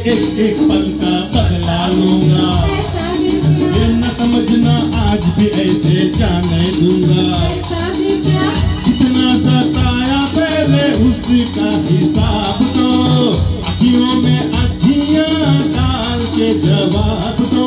एक एक पल का बदला लूंगा। ये न समझना आज भी ऐसे जाने दूंगा। कितना सताया पहले उसका हिसाब दो, अखियों में अखियां डाल के जवाब दो।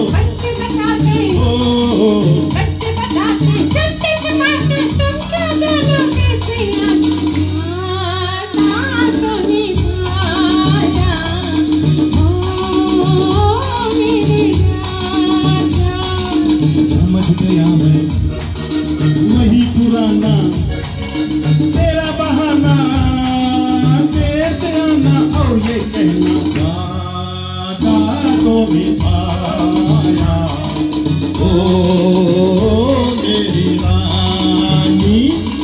गया मैं वही पुराना तेरा बहाना, देर से आना और ये कहना वादा तो निभाया। ओ मेरी रानी,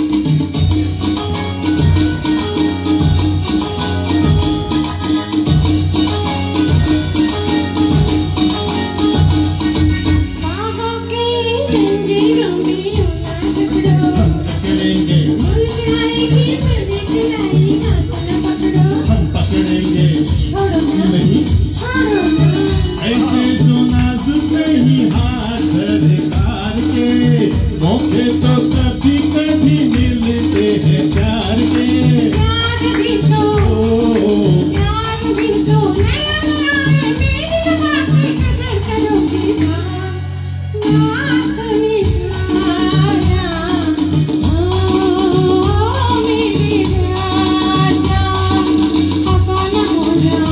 ऐसे जो नाजुक नहीं हाथ अधिकार के, मौके तो कभी कभी मिलते हैं प्यार के। प्यार भी तो नया नया है, मेरी बात की कदर करोगे ना कभी आया। ओ मेरी राजा, खफा न हो जा,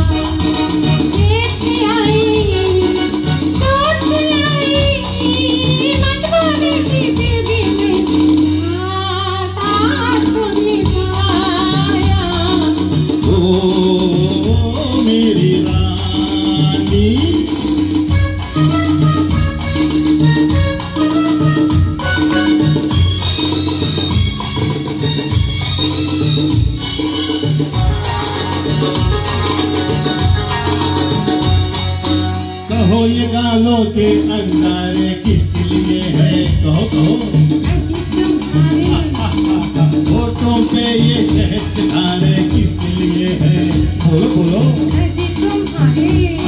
मेरी रानी। कहो ये गालों के अंगारे किसके लिए है, कहो कहो। होठों पे ये शहद धारे किसके लिए है, बोलो बोलो।